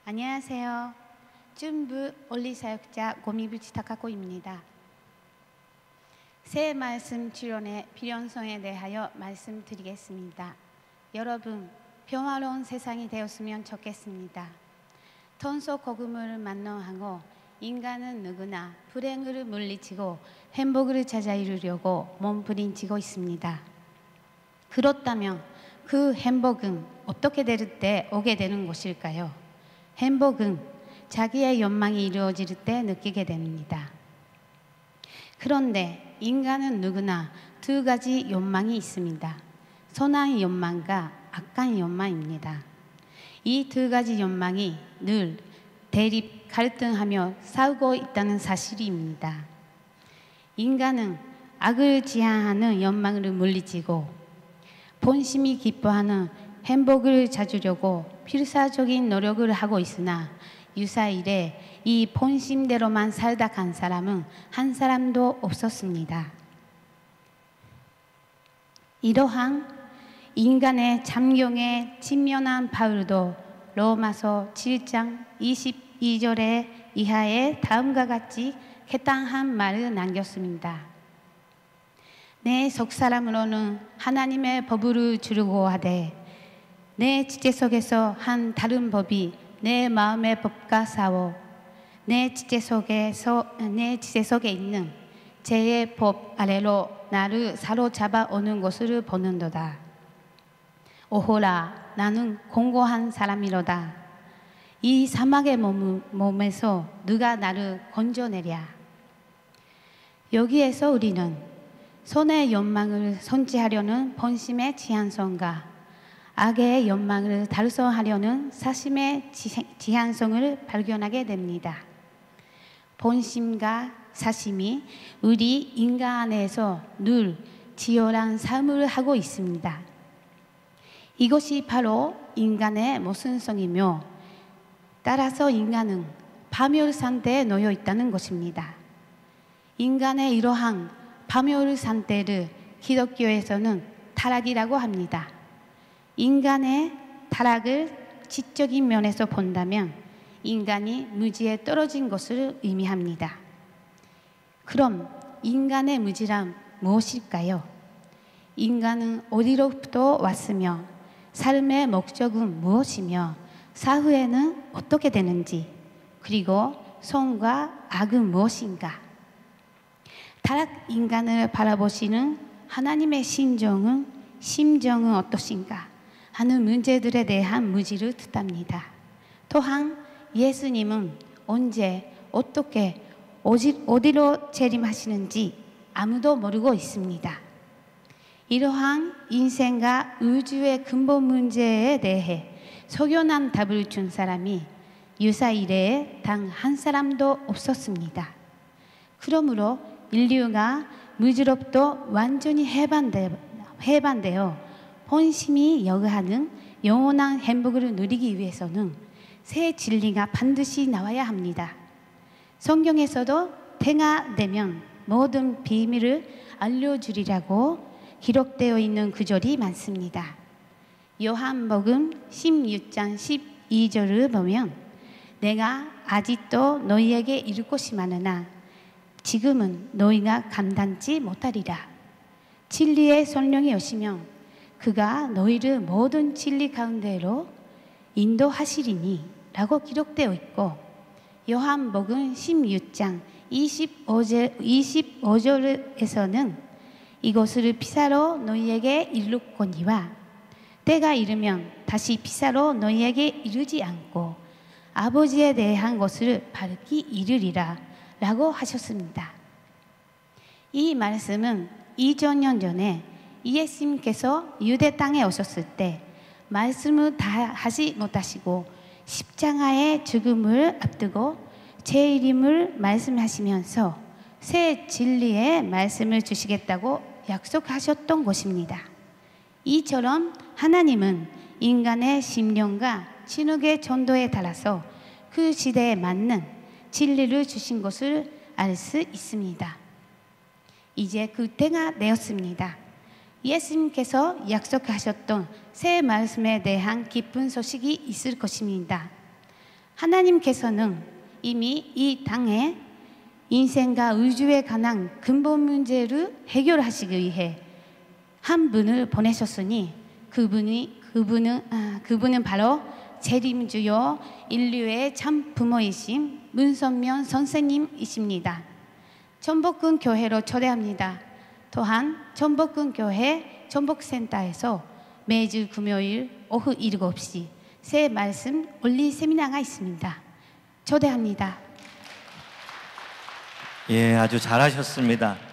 안녕하세요. 중부 원리사역자 고미부치 타카코입니다. 새 말씀 출연의 필요성에 대하여 말씀드리겠습니다. 여러분, 평화로운 세상이 되었으면 좋겠습니다. 탄소 고금을 만능하고 인간은 누구나 불행을 물리치고 행복을 찾아 이루려고 몸부림치고 있습니다. 그렇다면 그 행복은 어떻게 될 때 오게 되는 것일까요? 행복은 자기의 욕망이 이루어질 때 느끼게 됩니다. 그런데 인간은 누구나 두 가지 욕망이 있습니다. 선한 욕망과 악한 욕망입니다. 이 두 가지 욕망이 늘 대립, 갈등하며 싸우고 있다는 사실입니다. 인간은 악을 지향하는 욕망을 물리치고 본심이 기뻐하는 행복을 찾으려고 필사적인 노력을 하고 있으나 유사일에 이 본심대로만 살다 간 사람은 한 사람도 없었습니다. 이러한 인간의 참경에 직면한 바울도 로마서 7장 22절에 이하에 다음과 같이 해당한 말을 남겼습니다. 내 속사람으로는 하나님의 법을 주려고하되 내 지체 속에서 한 다른 법이 내 마음의 법과 싸워 내 지체 속에 있는 죄의 법 아래로 나를 사로잡아 오는 것을 보는도다. 오호라, 나는 공고한 사람이로다. 이 사막의 몸에서 누가 나를 건져내랴. 여기에서 우리는 손의 욕망을 선지하려는 본심의 지향성과 악의 욕망을 달성하려는 사심의 지향성을 발견하게 됩니다. 본심과 사심이 우리 인간 안에서 늘 치열한 싸움을 하고 있습니다. 이것이 바로 인간의 모순성이며 따라서 인간은 파멸 상태에 놓여 있다는 것입니다. 인간의 이러한 파멸 상태를 기독교에서는 타락이라고 합니다. 인간의 타락을 지적인 면에서 본다면 인간이 무지에 떨어진 것을 의미합니다. 그럼 인간의 무지란 무엇일까요? 인간은 어디로부터 왔으며 삶의 목적은 무엇이며 사후에는 어떻게 되는지, 그리고 선과 악은 무엇인가? 타락 인간을 바라보시는 하나님의 심정은 어떠신가 하는 문제들에 대한 무지를 뜻합니다. 또한 예수님은 언제 어떻게 어디로 재림하시는지 아무도 모르고 있습니다. 이러한 인생과 우주의 근본 문제에 대해 석연한 답을 준 사람이 유사일에 단 한 사람도 없었습니다. 그러므로 인류가 무지로부터 완전히 해반되어 본심이 요구하는 영원한 행복을 누리기 위해서는 새 진리가 반드시 나와야 합니다. 성경에서도 때가 되면 모든 비밀을 알려주리라고 기록되어 있는 구절이 많습니다. 요한복음 16장 12절을 보면 내가 아직도 너희에게 이룰 것이 많으나 지금은 너희가 감당치 못하리라. 진리의 성령이 오시면 그가 너희를 모든 진리 가운데로 인도하시리니 라고 기록되어 있고 요한복음 16장 25절에서는 이것을 피사로 너희에게 이룰거니와 때가 이르면 다시 피사로 너희에게 이르지 않고 아버지에 대한 것을 바르게 이르리라 라고 하셨습니다. 이 말씀은 2000년 전에 예수님께서 유대 땅에 오셨을 때 말씀을 다 하지 못하시고 십자가의 죽음을 앞두고 제 이름을 말씀하시면서 새 진리의 말씀을 주시겠다고 약속하셨던 것입니다. 이처럼 하나님은 인간의 심령과 진흙의 전도에 따라서 그 시대에 맞는 진리를 주신 것을 알 수 있습니다. 이제 그 때가 되었습니다. 예수님께서 약속하셨던 새 말씀에 대한 기쁜 소식이 있을 것입니다. 하나님께서는 이미 이 땅에 인생과 우주에 관한 근본 문제를 해결하시기 위해 한 분을 보내셨으니 그분은 바로 재림주요 인류의 참 부모이신 문선명 선생님이십니다. 전복군 교회로 초대합니다. 또한 전복군 교회 전복센터에서 매주 금요일 오후 7시 새 말씀 올리 세미나가 있습니다. 초대합니다. 예, 아주 잘하셨습니다.